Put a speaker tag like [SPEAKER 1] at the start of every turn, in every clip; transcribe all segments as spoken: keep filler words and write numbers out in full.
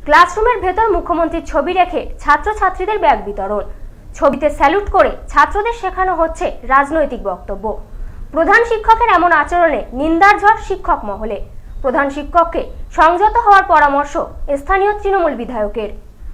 [SPEAKER 1] ক্লাসরুমের ভেতর মুখ্যমন্ত্রীর ছবি রেখে ছাত্রছাত্রীদের ব্যাগ বিতরণ। ছবিতে স্যালুট করে ছাত্রদের শেখানো হচ্ছে রাজনৈতিক বক্তব্য। প্রধান শিক্ষকের এমন আচরণে নিন্দার ঝড় শিক্ষক মহলে। প্রধান শিক্ষককে সংযত হওয়ার পরামর্শ স্থানীয় তৃণমূল বিধায়কের।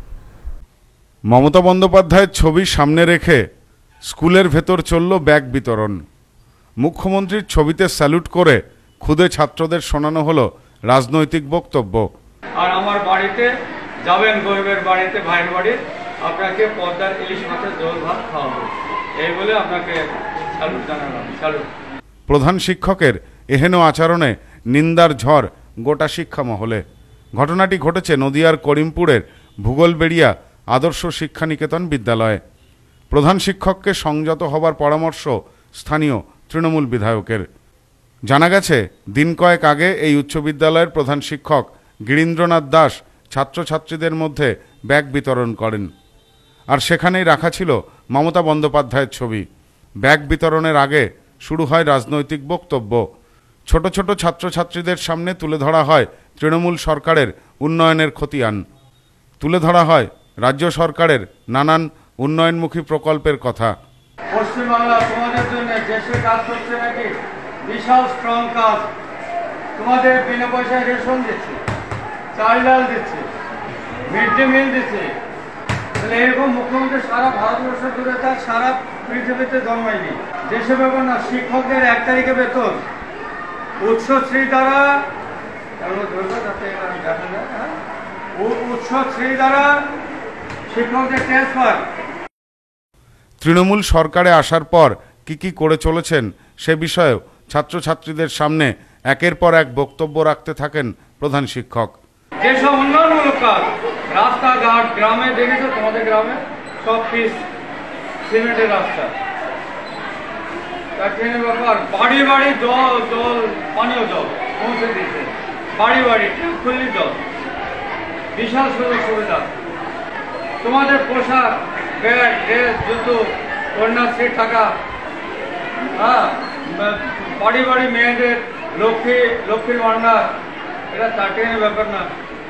[SPEAKER 2] মমতা বন্দ্যোপাধ্যায়ের ছবি সামনে রেখে স্কুলের ভেতর চলল ব্যাগ বিতরণ। মুখ্যমন্ত্রীর ছবিতে স্যালুট করে খুদে ছাত্রদের শোনানো হলো রাজনৈতিক বক্তব্য।
[SPEAKER 3] আর আমার বাড়িতে যাবেন, গরিবের বাড়িতে, ভাইয়ের বাড়ি, আপনাকে পদ্মার ইলিশ মাছের ঝোল ভাত খাওয়াবো, এই বলে আপনাকে স্যালুট জানালাম। স্যালুট।
[SPEAKER 2] প্রধান শিক্ষকের এহেন আচরণে নিন্দার ঝড় গোটা শিক্ষা মহলে। ঘটনাটি ঘটেছে নদিয়ার করিমপুরের ভূগোলবেড়িয়া আদর্শ শিক্ষা নিকেতন বিদ্যালয়ে। প্রধান শিক্ষককে সংযত হবার পরামর্শ স্থানীয় তৃণমূল বিধায়কের। জানা গেছে, দিন কয়েক আগে এই উচ্চ বিদ্যালয়ের প্রধান শিক্ষক গিরীন্দ্রনাথ দাস ছাত্রছাত্রীদের মধ্যে ব্যাগ বিতরণ করেন, আর সেখানেই রাখা ছিল মমতা বন্দ্যোপাধ্যায়ের ছবি। ব্যাগ বিতরণের আগে শুরু হয় রাজনৈতিক বক্তব্য। ছোট ছোট ছাত্রছাত্রীদের সামনে তুলে ধরা হয় তৃণমূল সরকারের উন্নয়নের খতিয়ান, তুলে ধরা হয় রাজ্য সরকারের নানান উন্নয়নমুখী প্রকল্পের কথা।
[SPEAKER 3] পশ্চিমবাংলা তোমাদের জন্য দেশে কাজ করছে নাকি, বিশাল স্ট্রং কাজ। তোমাদের বিনা পয়সায় রেশন দিচ্ছে, চাল ডাল দিচ্ছে, মিড ডে মিল দিচ্ছে। তাহলে এরকম মুখ্যমন্ত্রী সারা ভারতবর্ষ জুড়ে তার সারা পৃথিবীতে জন্মায়নি। দেশে ব্যাপার না, শিক্ষকদের এক তারিখে বেতন, উৎসশ্রী দ্বারা উৎসশ্রী দ্বারা শিক্ষকদের ট্রান্সফার।
[SPEAKER 2] তৃণমূল সরকারে আসার পর কি কি করে চলেছেন সে বিষয়েও ছাত্রছাত্রীদের সামনে একের পর এক বক্তব্য রাখতে থাকেন প্রধান শিক্ষক।
[SPEAKER 3] যেসব উন্নয়নমূলক কাজ, রাস্তাঘাট, গ্রামে দেখেছো, তোমাদের গ্রামে সব পিস সিমেন্টের রাস্তা, ব্যাপার বাড়ি বাড়ি জল জল পানীয় জল পৌঁছে দিচ্ছে, বাড়ি বাড়ি খুললি জল, বিশাল সুযোগ সুবিধা। তোমাদের পোশাক, ব্যাগ, ড্রেস, জুতো, কন্যাশ্রী টাকা, হ্যাঁ, বাড়ি বাড়ি মেয়েদের লক্ষ্মী লক্ষ্মীর ভান্ডার, এটা চারটিখানি ব্যাপার না।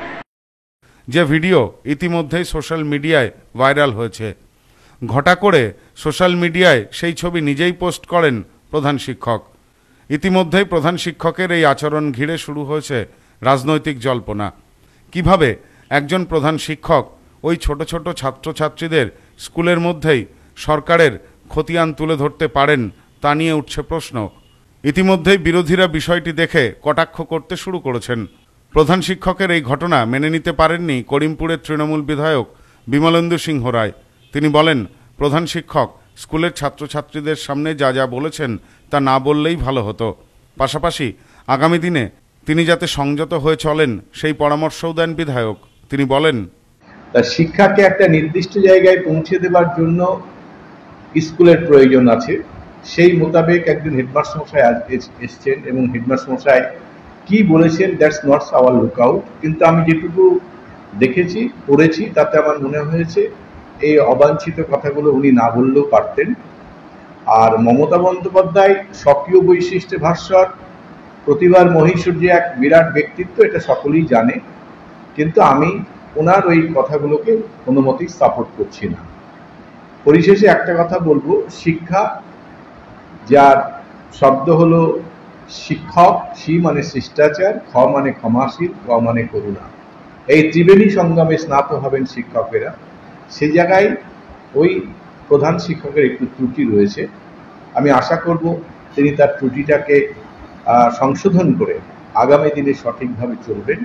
[SPEAKER 2] যে ভিডিও ইতিমধ্যেই সোশ্যাল মিডিয়ায় ভাইরাল হয়েছে, ঘটা করে সোশ্যাল মিডিয়ায় সেই ছবি নিজেই পোস্ট করেন প্রধান শিক্ষক। ইতিমধ্যেই প্রধান শিক্ষকের এই আচরণ ঘিরে শুরু হয়েছে রাজনৈতিক জল্পনা। কিভাবে একজন প্রধান শিক্ষক ওই ছোট ছোট ছাত্রছাত্রীদের স্কুলের মধ্যেই সরকারের খতিয়ান তুলে ধরতে পারেন তা নিয়ে উঠছে প্রশ্ন। ইতিমধ্যেই বিরোধীরা বিষয়টি দেখে কটাক্ষ করতে শুরু করেছেন। প্রধান শিক্ষকের এই ঘটনা মেনে নিতে পারেননি করিমপুরের তৃণমূল বিধায়ক বিমলেন্দু সিংহ রায়। তিনি বলেন, প্রধান শিক্ষক স্কুলের ছাত্রছাত্রীদের সামনে যা যা বলেছেন তা না বললেই ভালো হতো। পাশাপাশি আগামী দিনে তিনি যাতে সংযত হয়ে চলেন সেই পরামর্শও দেন বিধায়ক। তিনি বলেন,
[SPEAKER 4] তার শিক্ষাকে একটা নির্দিষ্ট জায়গায় পৌঁছে দেবার জন্য স্কুলের প্রয়োজন আছে। সেই মোতাবেক একজন হেডমাস্টার মশাই আজ এসছেন এবং হেডমাস্টার মশাই কি বলেছেন, দ্যাটস নট আওয়ার লুকআউট। কিন্তু আমি যেটুকু দেখেছি, পড়েছি, তাতে আমার মনে হয়েছে এই অবাঞ্ছিত কথাগুলো উনি না বললেও পারতেন। আর মমতা বন্দ্যোপাধ্যায় স্বকীয় বৈশিষ্ট্যে ভাস্বর, প্রতিভার মহীশূর, যে এক বিরাট ব্যক্তিত্ব, এটা সকলেই জানে। কিন্তু আমি ওনার ওই কথাগুলোকে কোনো মতেই সাপোর্ট করছি না। পরিশেষে একটা কথা বলবো, শিক্ষা, যার শব্দ হলো শিক্ষক, শি মানে শিষ্টাচার, খ মানে ক্ষমাশীল, ক মানে করুণা। এই ত্রিবেণী সঙ্গমে স্নাত হবেন শিক্ষকেরা। সেই জায়গায় ওই প্রধান শিক্ষকের একটু ত্রুটি রয়েছে। আমি আশা করব তিনি তার ত্রুটিটাকে সংশোধন করে আগামী দিনে সঠিকভাবে চলবেন।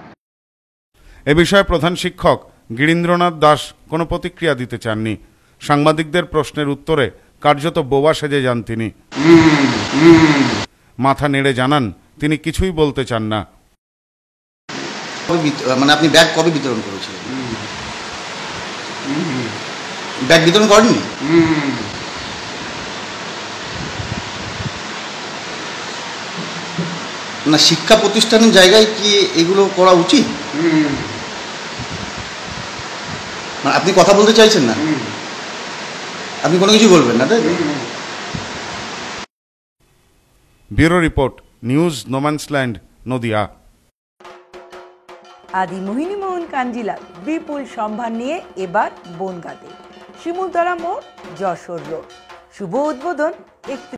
[SPEAKER 2] এ বিষয়ে প্রধান শিক্ষক গিরীন্দ্রনাথ দাস কোনো প্রতিক্রিয়া দিতে চাননি। সাংবাদিকদের প্রশ্নের উত্তরে কার্যত বোবা সেজে যান তিনি। মাথা নেড়ে জানান তিনি কিছুই বলতে চান না।
[SPEAKER 5] মানে আপনি ব্যাগ কবে বিতরণ করেছিলেন? ব্যাগ বিতরণ করেননি? না, শিক্ষা প্রতিষ্ঠানের জায়গায় কি এগুলো করা উচিত? মানে আপনি কথা বলতে চাইছেন না, আপনি কোনো কিছু বলবেন না, তাই?
[SPEAKER 2] Bureau report, news no man's land, Nadia.
[SPEAKER 6] আদি মোহিনীমোহন কাঞ্জিলাল বিপুল সম্ভার নিয়ে এবার বনগাঁতে শিমুলতলা মোড়, যশোর রোড। শুভ উদ্বোধন